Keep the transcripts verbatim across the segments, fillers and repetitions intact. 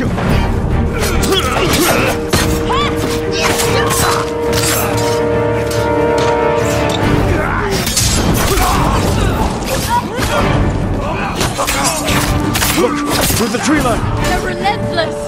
Look! Through the tree line! They're relentless!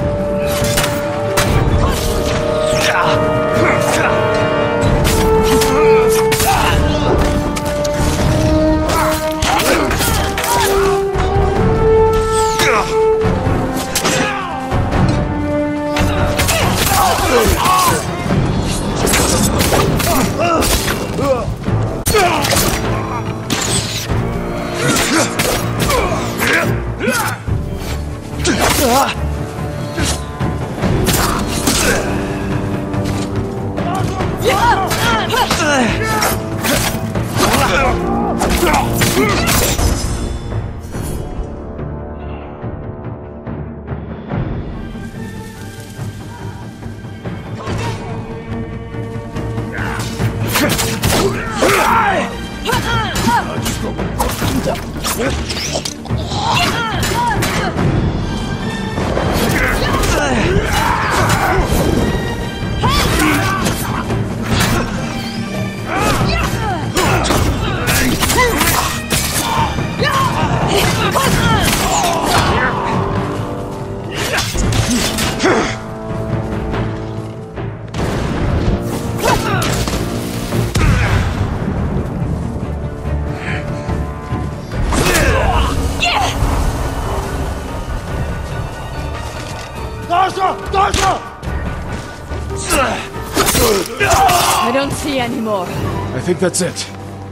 I don't see any more. I think that's it.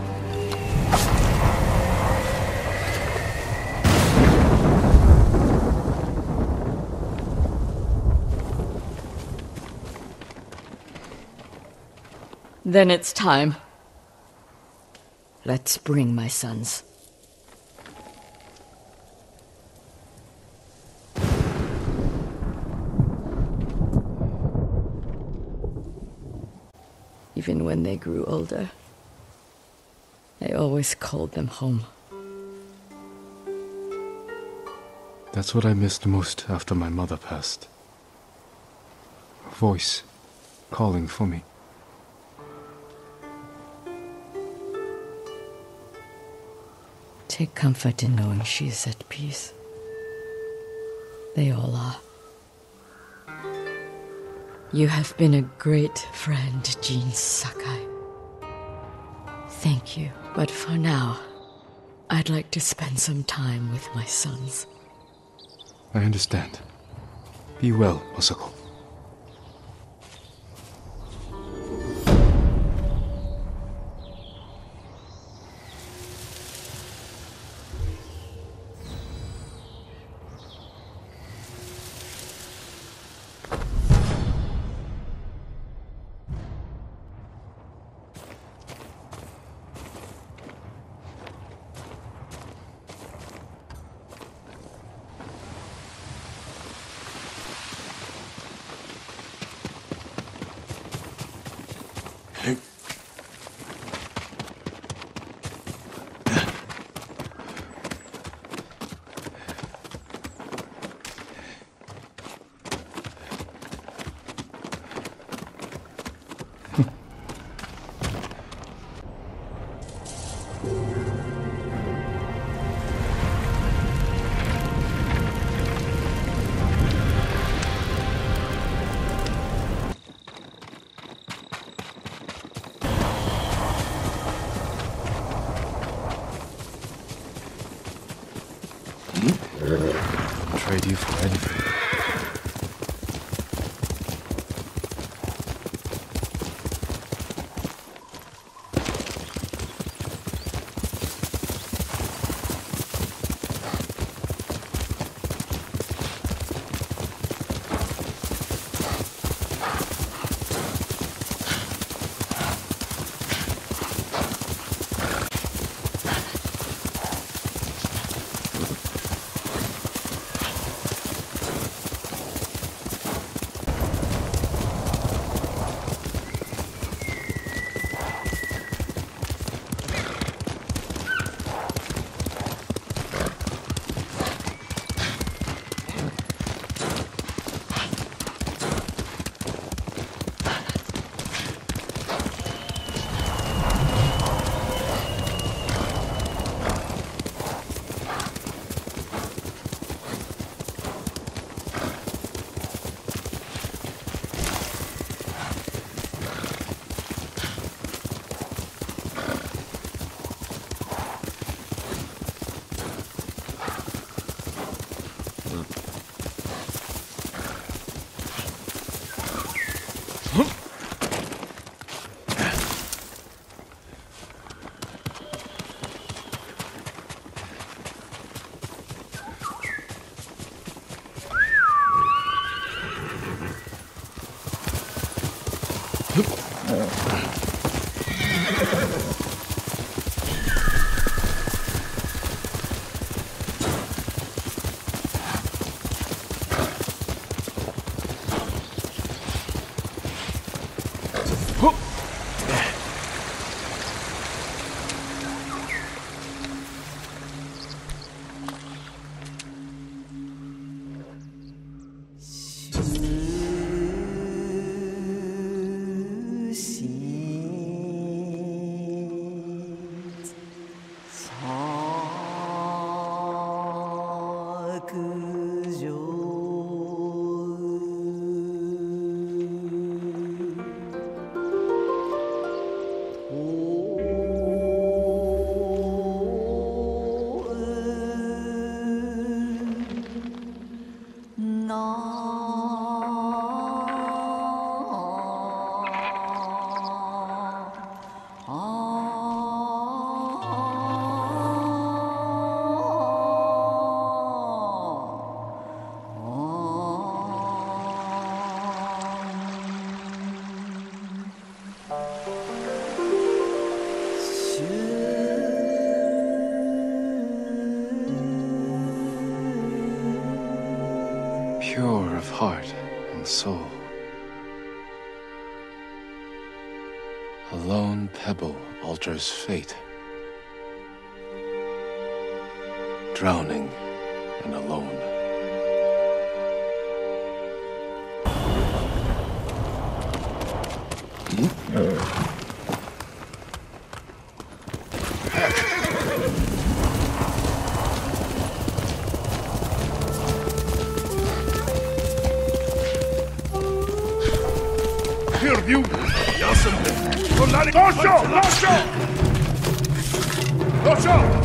Then it's time. Let's bring my sons. Even when they grew older, I always called them home. That's what I missed most after my mother passed. A voice calling for me. Take comfort in knowing she is at peace. They all are. You have been a great friend, Jean Sakai. Thank you. But for now, I'd like to spend some time with my sons. I understand. Be well, Masako. Trade you for anything. Pure of heart and soul. A lone pebble alters fate. Drowning and alone. Perdu! Jasem! Konali! Lascio! Lascio! Lascio!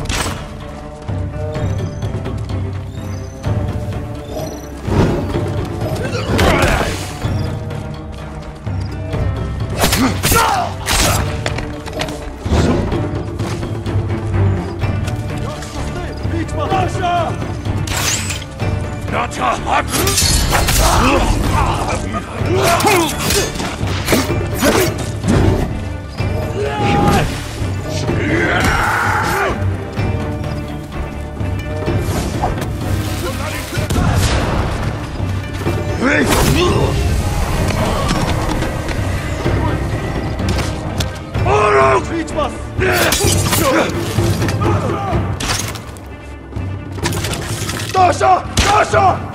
Dasha! Dasha!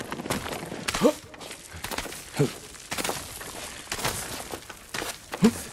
Huh?